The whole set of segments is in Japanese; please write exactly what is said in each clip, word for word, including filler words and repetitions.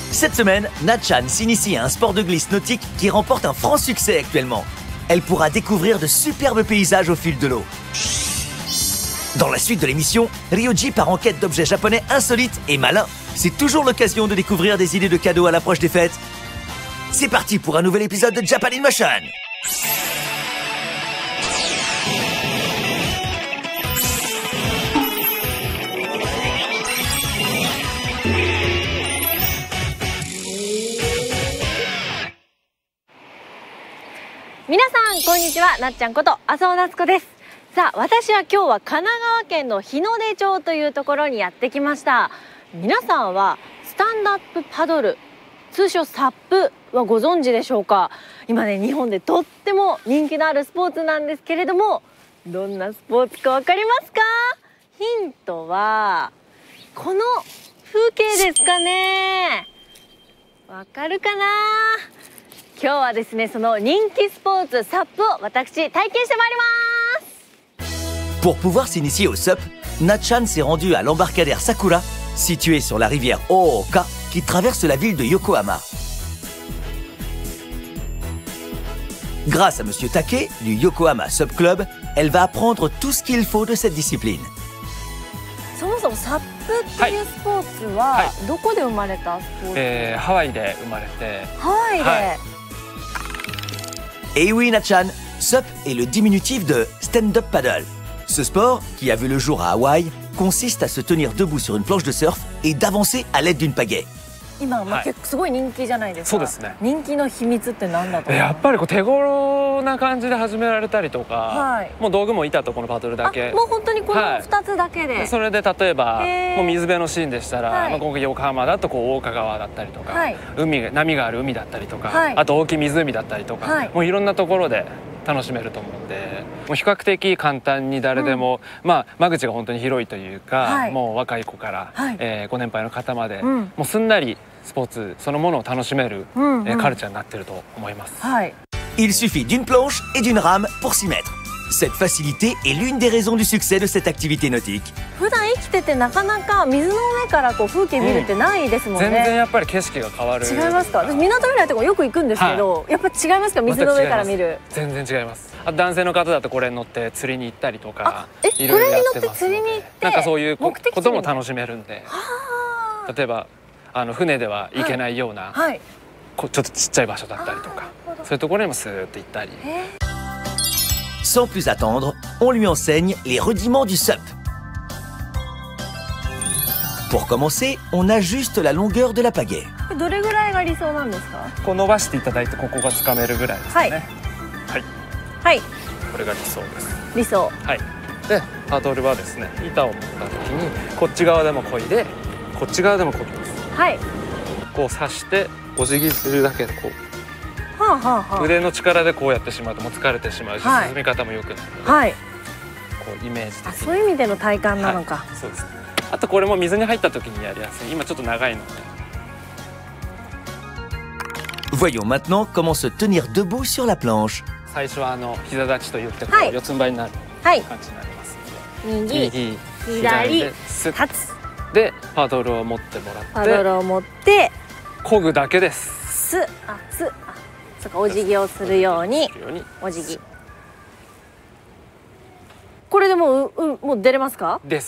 Cette semaine, Natchan s'initie à un sport de glisse nautique qui remporte un franc succès actuellement. Elle pourra découvrir de superbes paysages au fil de l'eau. Dans la suite de l'émission, Ryoji part en quête d'objets japonais insolites et malins. C'est toujours l'occasion de découvrir des idées de cadeaux à l'approche des fêtes. C'est parti pour un nouvel épisode de Japan in Motion. 皆さんこんにちは、なっちゃんこと浅尾夏子です。さあ、私は今日は神奈川県の日の出町というところにやってきました。皆さんはスタンドアップパドル、通称サップはご存知でしょうか。今ね、日本でとっても人気のあるスポーツなんですけれども、どんなスポーツかわかりますか？ヒントはこの風景ですかね。わかるかな？今日はですね、その人気スポーツサップを私体験してまいります。 Pour pouvoir s'initier au S U P, Natchan s'est rendu à l'embarcadère Sakura, situé sur la rivière Ooka, qui traverse la ville de Yokohama. Grâce à Monsieur Take du Yokohama S U P Club, elle va apprendre tout ce qu'il faut de cette discipline. そもそもサップっていうスポーツは、はい、どこで生まれたスポーツ？ えー、ハワイで生まれて。 ハワイで。はい、 Et oui, Natchan, S U P est le diminutif de stand-up paddle. Ce sport, qui a vu le jour à Hawaï, consiste à se tenir debout sur une planche de surf et d'avancer à l'aide d'une pagaie. 今まあ結構すごい人気じゃないですか。 そうですね。 人気の秘密って何だと思う？ やっぱりこう手頃な感じで始められたりとか、はい、もう道具も板とこのパドルだけ。 もう本当にこのふたつだけで。はい、 それで例えばもう水辺のシーンでしたら、はい、まあここ横浜だとこう大川川だったりとか、はい、海波がある海だったりとか、はい、あと大きい湖だったりとか、はい、もういろんなところで楽しめると思うんで、もう比較的簡単に誰でも、うん、まあ間口が本当に広いというか、はい、もう若い子から、はい、えー、ご年配の方まで、うん、もうすんなりスポーツそのものを楽しめる、うんうん、えー、カルチャーになってると思います。 はい。 Il suffit d'une planche et d'une rame pour s'y mettre. Cette facilité est l'une des raisons du succès de cette activité nautique. 普段生きててなかなか水の上からこう風景見るってないですもんね。 うん、全然やっぱり景色が変わる。 違いますか？私港未来とかよく行くんですけど、はい、やっぱ違いますか？水の上から見る。 全然違います。あ、男性の方だとこれに乗って釣りに行ったりとか、 え、これに乗って釣りに行って、 なんかそういうことも楽しめるんで。例えばあの船では行けないような、はいはい、こちょっとちっちゃい場所だったりとか、そういうところにもスーッと行ったり。 Sans plus attendre, on lui enseigne les rudiments du S U P. Pour commencer, on ajuste la longueur de la pagaie. どれぐらいが理想なんですか？ こう伸ばしていただいてここがつかめるぐらいですかね。はい。 はい。 これが理想です。 理想。 はい。で、パドルはですね、板を持った時にこっち側でも漕いで、こっち側でも漕ぎます。はい。こう刺してお辞儀するだけでこう。はあはあはあ、腕の力でこうやってしまうともう疲れてしまうし、はい、進み方も良くなるので、はい、こうイメージ的に。 そういう意味での体感なのか。はい、 そうですね。あとこれも水に入った時にやりやすい。今ちょっと長いので。 Voyons maintenant comment se tenir debout sur la planche. 最初はあの膝立ちと言ってこう、はい、四つん這いになる感じになりますので、 右、左、立つ。 でパドルを持ってもらって、 パドルを持って漕ぐだけです。 す、あ、す、あ、そうか、お辞儀をするように、お辞儀。これでもう、うん、もう出れますか？ です。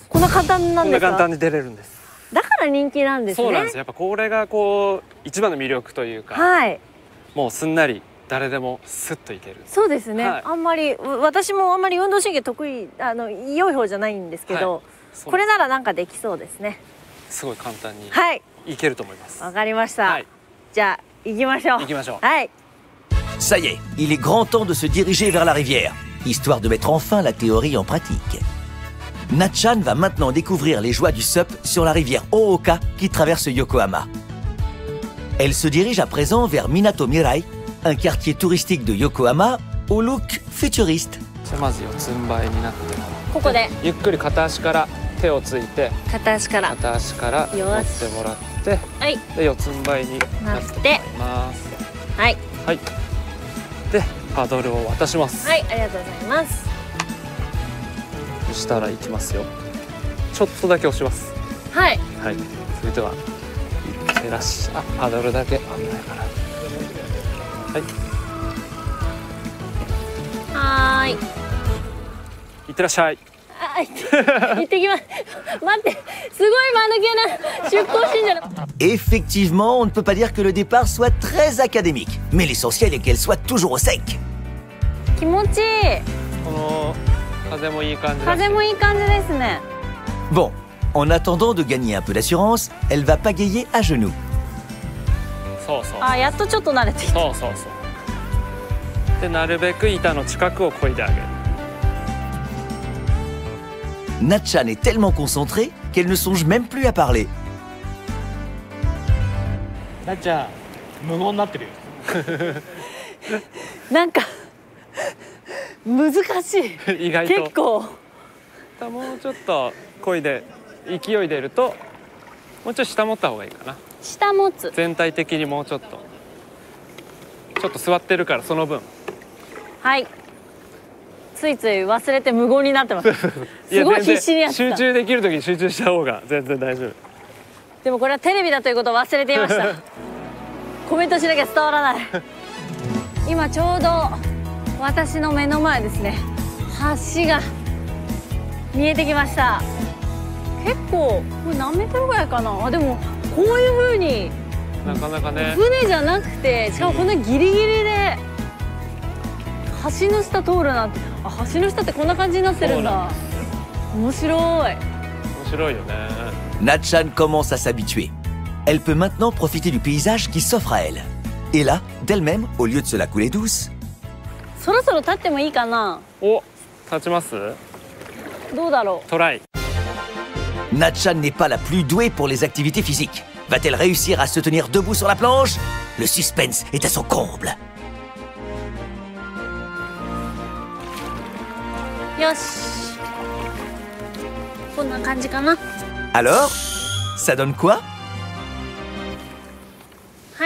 こんな簡単なんですか？ こんな簡単に出れるんです。 だから人気なんですね。 そうなんです。やっぱこれがこう一番の魅力というか、はい、もうすんなり誰でもスッといける。そうですね。はい、あんまり私もあんまり運動神経得意あの良い方じゃないんですけど、はい、これならなんかできそうですね。すごい簡単にいけると思います。わかりました。はい、じゃあ行きましょう。行きましょう。はい。 Ça y est, il est grand temps de se diriger vers la rivière, histoire de mettre enfin la théorie en pratique. Natchan va maintenant découvrir les joies du S U P sur la rivière Ooka qui traverse Yokohama. Elle se dirige à présent vers Minato Mirai, un quartier touristique de Yokohama au look futuriste. まず四つん這いになって、ここでゆっくり片足から手をついて、片足から片足から持ってもらって、はい、で四つん這いになってもらいます。はい。はい。でパドルを渡します。はい、ありがとうございます。そしたら行きますよ。ちょっとだけ押します。はい。はい。それでは。 照らし、あ、パドルだけ危ないから。はい。 はーい。 いってらっしゃい。 あ、行ってきます。待って、すごい間抜けな出航信者の。 Effectivement, on ne peut pas dire que le départ soit très académique, mais l'essentiel est qu'elle soit toujours au sec. 気持ちいい。 この風もいい感じ。 風もいい感じですね。 Bon, en attendant de gagner un peu d'assurance, elle va pagayer à genoux. そうそう。 あ、やっとちょっと慣れてきた。 そうそうそう。で、なるべく板の近くを漕いであげる。 Natchan est tellement concentrée qu'elle ne songe même plus à parler. なっちゃん、無言になってるよ。 なんか難しい。 意外と。 結構。 もうちょっと漕いで勢い出ると、もうちょっと下持った方がいいかな。 下持つ。 全体的にもうちょっと。ちょっと座ってるからその分。 はい。ついつい忘れて無言になってます。すごい必死にやってた。 集中できる時に集中した方が全然大丈夫。 でもこれはテレビだということを忘れていました。コメントしなきゃ伝わらない。今ちょうど私の目の前ですね、橋が見えてきました。結構これ何メートルぐらいかな。あ、でもこういう風になかなかね、 船じゃなくて、しかもこんなギリギリで橋の下通るなんて。あ、橋の下ってこんな感じになってるんだ。面白い。面白いよね。 Natchan commence à s'habituer. Elle peut maintenant profiter du paysage qui s'offre à elle. Et là, d'elle-même, au lieu de se la couler douce. そろそろ立ってもいいかな。 お、立ちます？ どうだろう。 トライ。 Natchan n'est pas la plus douée pour les activités physiques. Va-t-elle réussir à se tenir debout sur la planche? Le suspense est à son comble. よし。こんな感じかな。 Alors, ça donne quoi? はい。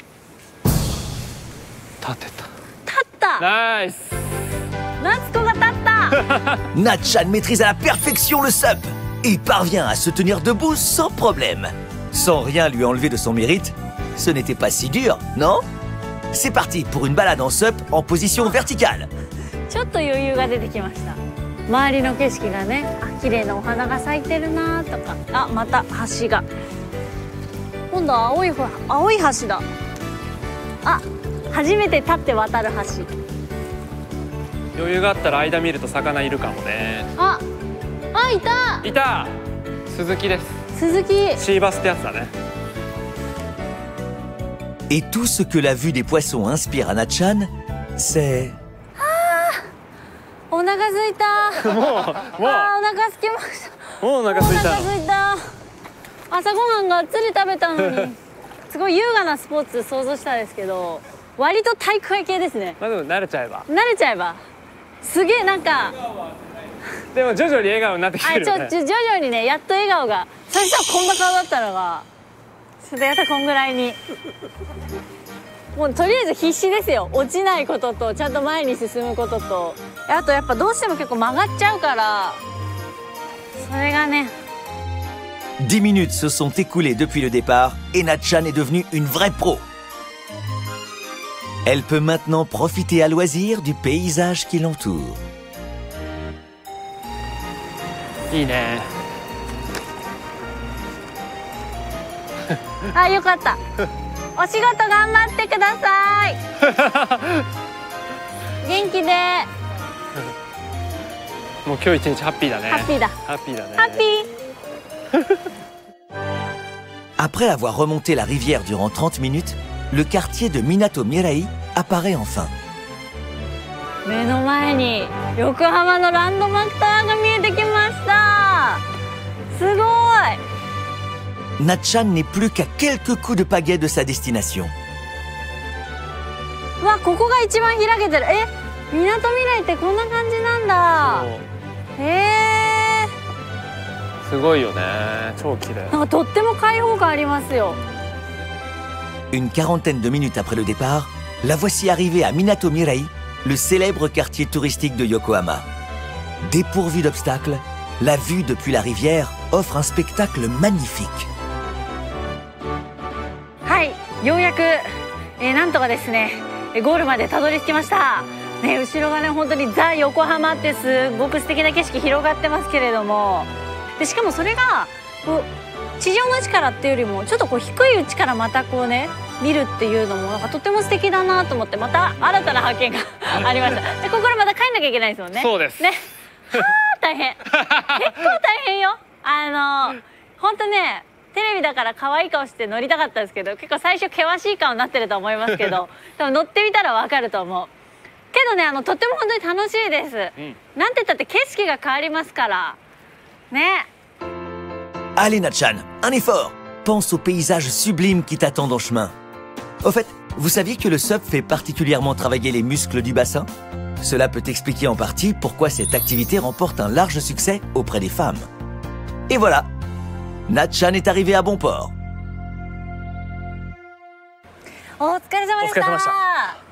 立てた。 立った。 ナイス。 夏子が立った。 Natchan maîtrise à la perfection le S U P et parvient à se tenir debout sans problème. Sans rien lui enlever de son mérite, ce n'était pas si dur, non? C'est parti pour une balade en S U P en position verticale. ちょっと余裕が出てきました。周りの景色がね、あ、綺麗なお花が咲いてるなとか、あ、また橋が。今度は青い青い橋だ。あ、初めて立って渡る橋。 余裕があったら間見ると魚いるかもね。 あ、あ、いた。 いた。鈴木です。 鈴木。 シーバスってやつだね。 Et tout ce que la vue des poissons inspire à Natchan, c'est... お腹すいた。 もう、もう。 あ、お腹すきました。 もうお腹すいた。 お腹すいた。朝ごはんがっつり食べたのに。すごい優雅なスポーツ想像したんですけど、割と体育会系ですね。 まあでも慣れちゃえば。 慣れちゃえば。すげえなんか。 でも徐々に笑顔になってきてるよね。 あ、ちょ、徐々にね、やっと笑顔が。最初はこんな顔だったのが。ちょっとやったこんぐらいに。もうとりあえず必死ですよ。落ちないこととちゃんと前に進むことと、あとやっぱどうしても結構曲がっちゃうから、それがね。 Dix minutes se sont écoulées depuis le départ et Natchan est devenue une vraie pro. Elle peut maintenant profiter à loisir du paysage qui l'entoure. いいね。 あ、よかった。お仕事頑張ってください。元気で。 もう今日一日ハッピーだね。 ハッピーだ。 ハッピーだね。 ハッピー。 Après avoir remonté la rivière durant trente minutes, le quartier de Minato Mirai apparaît enfin. 目の前に横浜のランドマークタワーが見えてきました。すごい。 Natchan n'est plus qu'à quelques coups de pagaie de sa destination. うわ、ここが一番開けてる。え、みなとみらいってこんな感じなんだ。へえ。 すごいよね。超綺麗。 なんかとっても開放感ありますよ。 Une quarantaine de minutes après le départ, la voici arrivée à Minato Mirai, le célèbre quartier touristique de Yokohama. Dépourvu d'obstacles, la vue depuis la rivière offre un spectacle magnifique. ようやく、えー、なんとかですねゴールまでたどり着きました。ね、後ろがね本当にザ・横浜ってすごく素敵な景色広がってますけれども、でしかもそれがこう地上の位置からっていうよりもちょっとこう低い位置からまたこうね見るっていうのもなんかとても素敵だなと思って、また新たな発見がありました。でここからまた帰んなきゃいけないですもんね。 そうですね。はあ大変結構大変よ。あの本当ねテレビだから可愛い顔して乗りたかったですけど、結構最初険しい顔になってると思いますけど多分乗ってみたらわかると思うけどね、あのとっても本当に楽しいです、うん、なんて言ったって景色が変わりますからね。 Allez Natchan, un effort. Pense aux paysages sublimes qui t'attendent en chemin. Au fait, vous saviez que le S U P fait particulièrement travailler les muscles du bassin? Cela peut expliquer en partie pourquoi cette activité remporte un large succès auprès des femmes. Et voilà, Natchan est arrivé à bon port. お疲れ様でした。お疲れ様でした。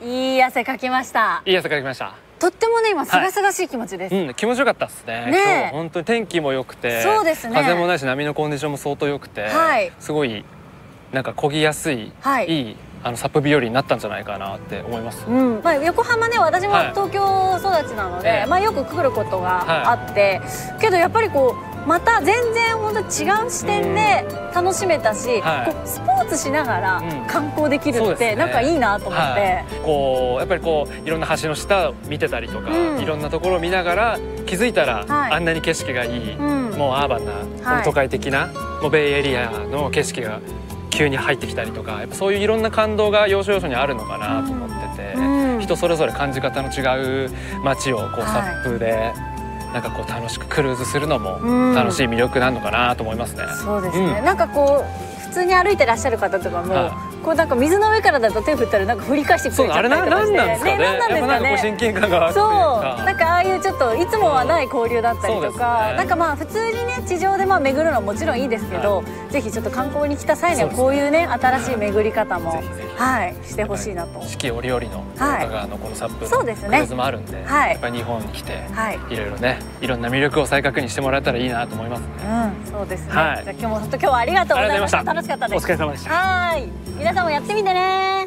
いい汗かきました。 いい汗かきました。 とってもね今清々しい気持ちです。 はい、うん、気持ちよかったですね。ね、今日本当に天気も良くて、そうですね。風もないし波のコンディションも相当良くて、はい、すごいなんか漕ぎやすい、はい、いいあのサップ日和になったんじゃないかなって思います。うん、まあ横浜ね、私も東京育ちなので、はい、まあよく来ることがあって、はい、けどやっぱりこう。また全然本当に違う視点で楽しめたし、はい、こうスポーツしながら観光できるって、うん、なんかいいなと思って、はい、こうやっぱりこういろんな橋の下を見てたりとか、うん、いろんなところを見ながら気づいたら、はい、あんなに景色がいい、うん、もうアーバンな、はい、都会的なもうベイエリアの景色が急に入ってきたりとか、やっぱそういういろんな感動が要所要所にあるのかなと思ってて、うん、人それぞれ感じ方の違う街をこうサップで、はいなんかこう楽しくクルーズするのも楽しい魅力なのかなと思いますね。 うん、そうですね、うん、なんかこう普通に歩いてらっしゃる方とかも、はい、こうなんか水の上からだと手振ったらなんか振り返してくれちゃったりとかして、 あれなんなんですかね。 ね、なんですかね。 親近感があって、 そうなんかああいうちょっといつもはない交流だったりとか、ね、なんかまあ普通にね地上でまあ巡るのはもちろんいいですけど、はい、ぜひちょっと観光に来た際にはこういうね新しい巡り方も、はいしてほしいなと。 四季折々の大川のこのサップのクルーズもあるんで、はい、やっぱり日本に来て、はい、いろいろねいろんな魅力を再確認してもらえたらいいなと思いますね。 うん、そうですね。はい、じゃあ今日も本当今日はありがとうございました。楽しかったです。 お疲れ様でした。 はい、皆さんもやってみてね。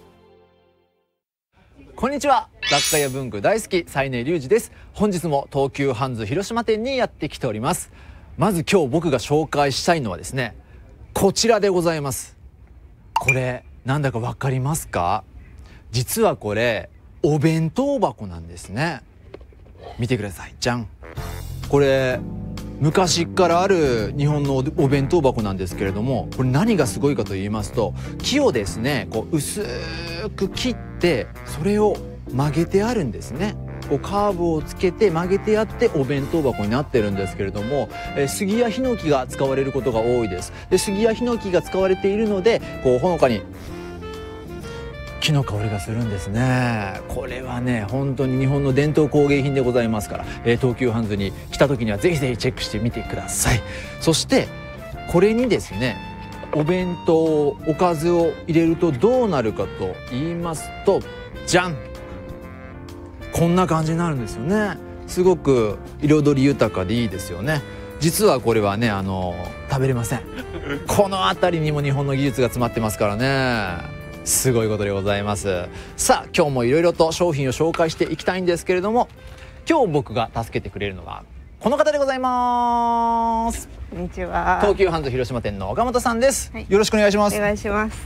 こんにちは、雑貨や文具大好き西根隆二です。本日も東急ハンズ広島店にやってきております。まず今日僕が紹介したいのはですね、こちらでございます。これなんだかわかりますか？実はこれお弁当箱なんですね。見てください、じゃん。これ昔からある日本のお弁当箱なんですけれども、これ何がすごいかと言いますと、木をですねこう薄く切ってそれを曲げてあるんですね。こうカーブをつけて曲げてあってお弁当箱になってるんですけれども、え杉やヒノキが使われることが多いです。で杉やヒノキが使われているのでこうほのかに木の香りがするんですね。これはね本当に日本の伝統工芸品でございますから、えー、東急ハンズに来た時にはぜひぜひチェックしてみてください。そしてこれにですねお弁当おかずを入れるとどうなるかと言いますと、じゃん、こんな感じになるんですよね。すごく彩り豊かでいいですよね。実はこれはねあの食べれません。この辺りにも日本の技術が詰まってますからね。すごいことでございます。さあ今日もいろいろと商品を紹介していきたいんですけれども、今日僕が助けてくれるのはこの方でございます。 こんにちは。 東急ハンズ広島店の岡本さんです、はい、よろしくお願いします。 お願いします。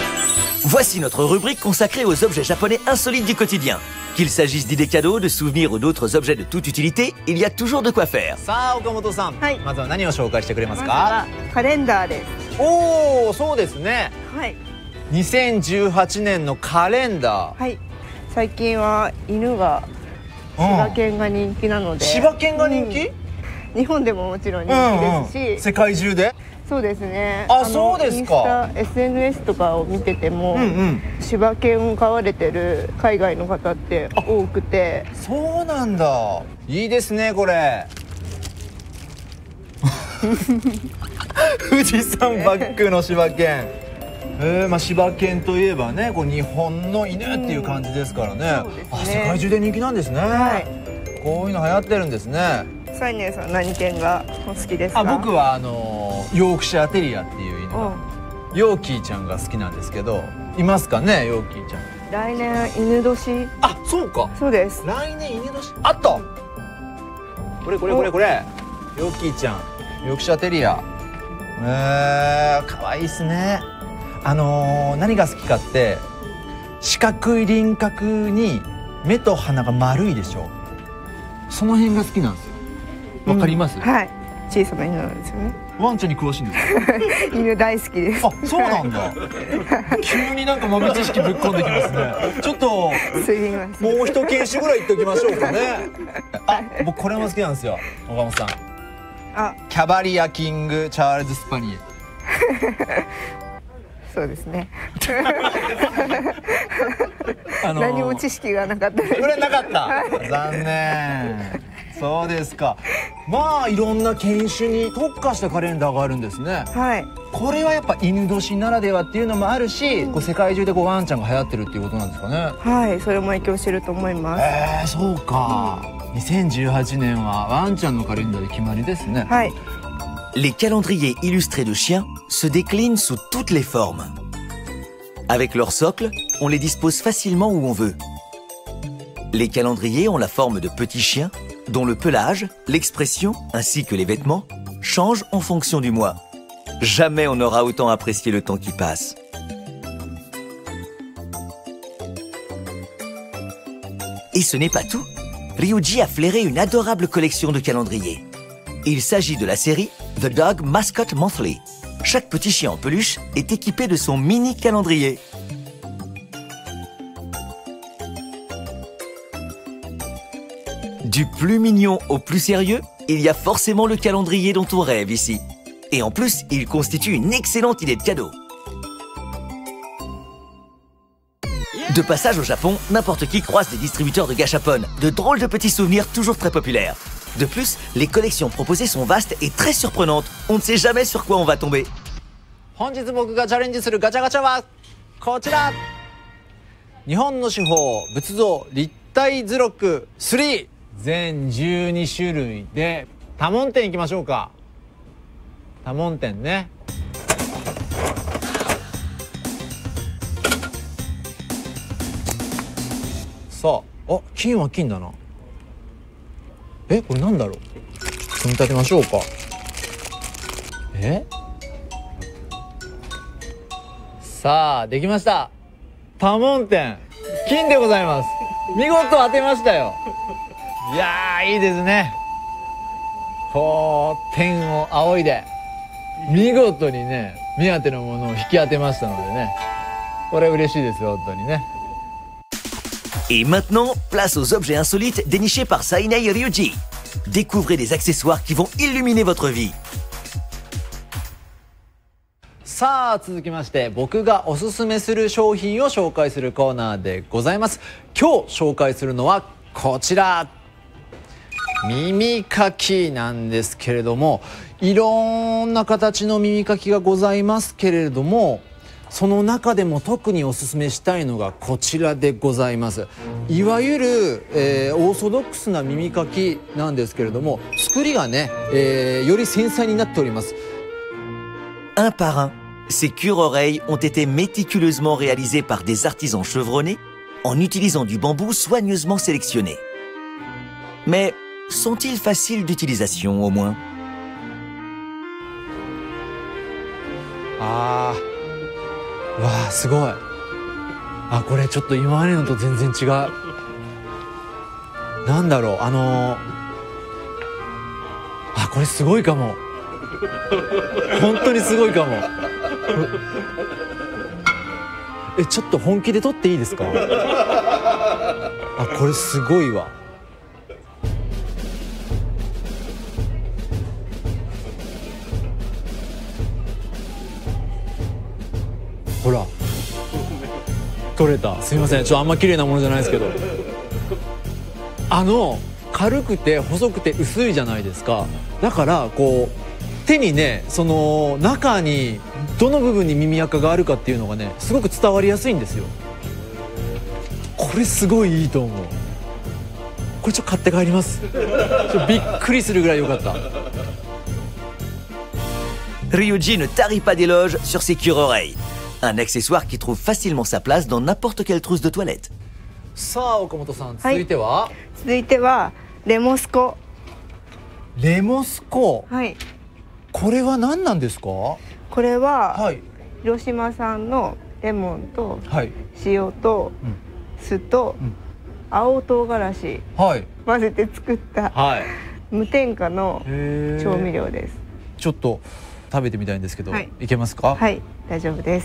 Voici notre rubrique consacrée aux objets japonais insolites du quotidien. Qu'il s'agisse d'idées cadeaux, de souvenirs ou d'autres objets de toute utilité, il y a toujours de quoi faire. さあ岡本さん、はい、まずは何を紹介してくれますか？ まずはカレンダーです。 おお、そうですね。 はい。 にせんじゅうはちねんのカレンダー。 はい。最近は犬が柴犬が人気なので。 柴犬が人気？ うん、日本でももちろん人気ですし、うんうん、 世界中で？ そうですね。 あ、そうですか。 インスタ、エスエヌエス とかを見てても、うんうん、柴犬を飼われてる海外の方って多くて。 そうなんだ。いいですねこれ。富士山バックの柴犬。えー、まあ柴犬といえばね、こう日本の犬っていう感じですからね。うん、ね、あ、世界中で人気なんですね。はい、こういうの流行ってるんですね。 サイネさん何犬がお好きですか？ あ、僕はあのヨークシャーテリアっていう犬がヨーキーちゃんが好きなんですけど、いますかね、ヨーキーちゃん。 来年犬年。 あ、そうか。 そうです。 来年犬年。あった。これこれこれこれ。ヨーキーちゃん、ヨークシャテリア。えー、可愛いっすね。あのー、何が好きかって、四角い輪郭に目と鼻が丸いでしょ。その辺が好きなんですよ。わかります？ うん、はい。小さな犬なんですよね。 ワンちゃんに詳しいんですか？ 犬大好きです。 あ、そうなんだ。急になんか豆知識ぶっ込んできますね。ちょっとすいません。 もう一犬種ぐらい言っておきましょうかね。あ、僕これも好きなんですよ、岡本さん。あ、キャバリアキングチャールズスパニエル。 そうですね。 あのー、 何も知識がなかったです。 これなかった。残念。そうですか。まあいろんな犬種に特化したカレンダーがあるんですね。 はい。 これはやっぱ犬年ならではっていうのもあるし、うん、こう世界中でこうワンちゃんが流行ってるっていうことなんですかね。 はい、それも影響してると思います。 えー、そうか。うん、にせんじゅうはちねんはワンちゃんのカレンダーで決まりですね。 はい。 Les calendriers illustrés de chiens se déclinent sous toutes les formes. Avec leur socle, on les dispose facilement où on veut. Les calendriers ont la forme de petits chiens, dont le pelage, l'expression ainsi que les vêtements changent en fonction du mois. Jamais on n'aura autant apprécié le temps qui passe. Et ce n'est pas tout. Ryuji a flairé une adorable collection de calendriers. Il s'agit de la série The Dog Mascot Monthly. Chaque petit chien en peluche est équipé de son mini calendrier. Du plus mignon au plus sérieux, il y a forcément le calendrier dont on rêve ici. Et en plus, il constitue une excellente idée de cadeau. De passage au Japon, n'importe qui croise des distributeurs de gâchapon, de drôles de petits souvenirs toujours très populaires. De plus, les collections proposées sont vastes et très surprenantes. On ne sait jamais sur quoi on va tomber. 本日僕がチャレンジするガチャガチャはこちら。日本の手法仏像立体図録スリー、全じゅうに種類で多聞天いきましょうか。多聞天ね。さあ、あ、金は金だな。え、これなんだろう。組み立てましょうか。え、さあできました。多聞天金でございます。見事当てましたよ。いやー、いいですね。こう天を仰いで見事にね、目当てのものを引き当てましたのでね、これ嬉しいですよ、本当にね。 Et maintenant, place aux objets insolites dénichés par Sainei Ryuji. Découvrez des accessoires qui vont illuminer votre vie. さあ続きまして、僕がおすすめする商品を紹介するコーナーでございます。今日紹介するのはこちら、耳かきなんですけれども、いろんな形の耳かきがございますけれども、その中でも特におすすめしたいのがこちらでございます。いわゆる、えー、オーソドックスな耳かきなんですけれども、作りがね、えー、より繊細になっております。 Un par un, ces cure-oreilles ont été méticuleusement réalisées par des artisans chevronnés en utilisant du bambou soigneusement sélectionné. Mais sont-ils faciles d'utilisation au moins? あー、わあ、すごい。あ、これちょっと今までのと全然違う。なんだろう、あのー、あ、これすごいかも。本当にすごいかも。え、ちょっと本気で撮っていいですか？あ、これすごいわ。ほら、取れた。すいません、ちょっとあんま綺麗なものじゃないですけど、あの軽くて細くて薄いじゃないですか。だからこう手にね、その中にどの部分に耳垢があるかっていうのがね、すごく伝わりやすいんですよ。これすごいいいと思う。これちょっと買って帰ります。ちょっとびっくりするぐらい良かった。 Ryoji ne tarit pas d'éloges sur ses cure-oreilles. Un accessoire qui trouve facilement sa place dans n'importe quelle trousse de toilette. さあ岡本さん、続いては、 続いてはレモスコ。 レモスコ。 はい。 これは何なんですか？ これは、 はい、 広島産のレモンと、 はい、 塩と、うん、酢と、うん、青唐辛子、はい、混ぜて作った、はい、無添加の調味料です。 ちょっと食べてみたいんですけど、はい、いけますか？ はい、大丈夫です。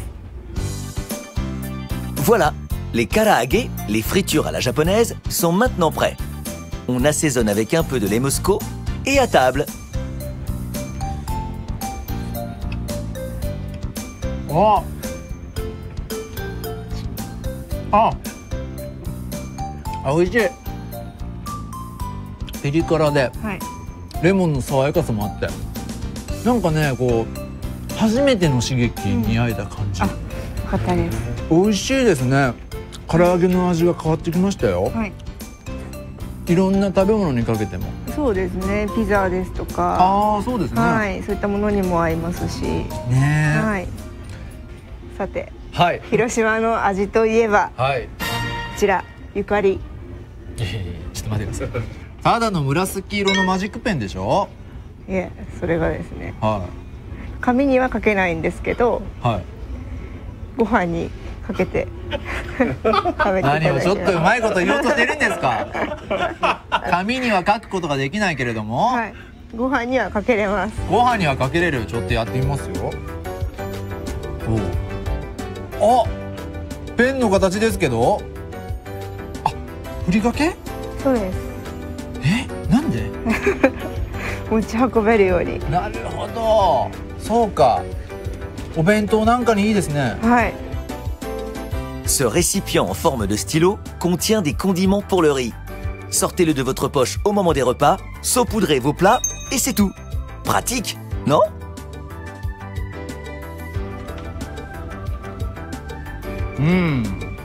Voilà, les karaage, les fritures à la japonaise, sont maintenant prêts. On assaisonne avec un peu de lait Moscow et à table. あああ、美味しい。ピリ辛で、はい、レモンの爽やかさもあって、なんかね、こう初めての刺激に合えた感じ。うん、あ、よかったです。 美味しいですね。唐揚げの味が変わってきましたよ。はい、いろんな食べ物にかけても。 そうですね。ピザですとか。 ああ、そうですね。 はい、そういったものにも合いますし。 ね。 はい。さて、はい、広島の味といえば、はい、こちらゆかり。 いやいやいや、ちょっと待ってください。ただの紫色のマジックペンでしょ？ いえ、それがですね、はい、紙にはかけないんですけど、はい、ご飯にかけて食べていただいて。 何をちょっとうまいこと言おうとしてるんですか？紙には書くことができないけれども、はい、 ご飯にはかけれます。 ご飯にはかけれる。ちょっとやってみますよ。お、あ、ペンの形ですけど、あ、ふりかけ？ そうです。 え、なんで？ 持ち運べるように。 なるほど、そうか。お弁当なんかにいいですね。 はい。 Ce récipient en forme de stylo contient des condiments pour le riz. Sortez-le de votre poche au moment des repas, saupoudrez vos plats et c'est tout. Pratique, non? うん。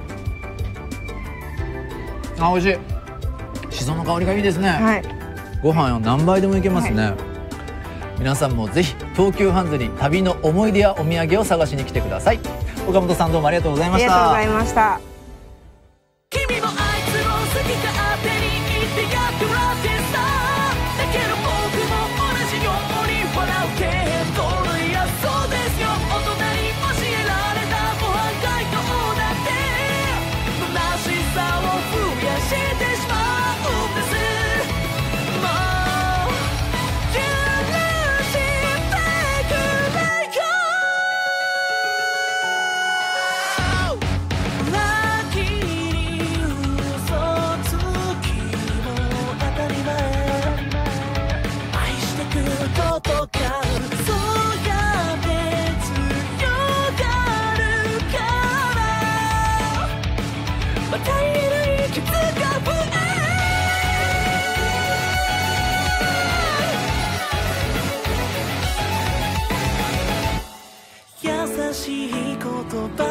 あ、美味しい。しその香りがいいですね。はい。ご飯を何杯でもいけますね。はい、皆さんもぜひ東急ハンズに旅の思い出やお土産を探しに来てください。岡本さん、どうもありがとうございました。 ありがとうございました。 君もあいつを好き勝手に言ってやってもらってさ。だけど僕も同じように笑うけど、いやそうですよ、大人に教えられた模範解答だって虚しさを増やしてしまうんです。もう許してくれよ。ラッキーに嘘つきも当たり前。愛してくることか、そうやって強がるからまたいる傷が増え。優しい言葉